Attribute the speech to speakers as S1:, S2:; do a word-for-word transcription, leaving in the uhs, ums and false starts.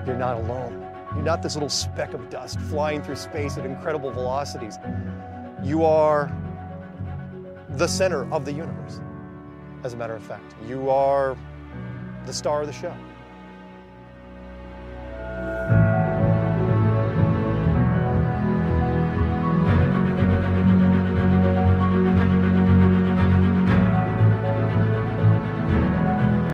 S1: You're not alone. You're not this little speck of dust flying through space at incredible velocities. You are the center of the universe, as a matter of fact. You are the star of the show.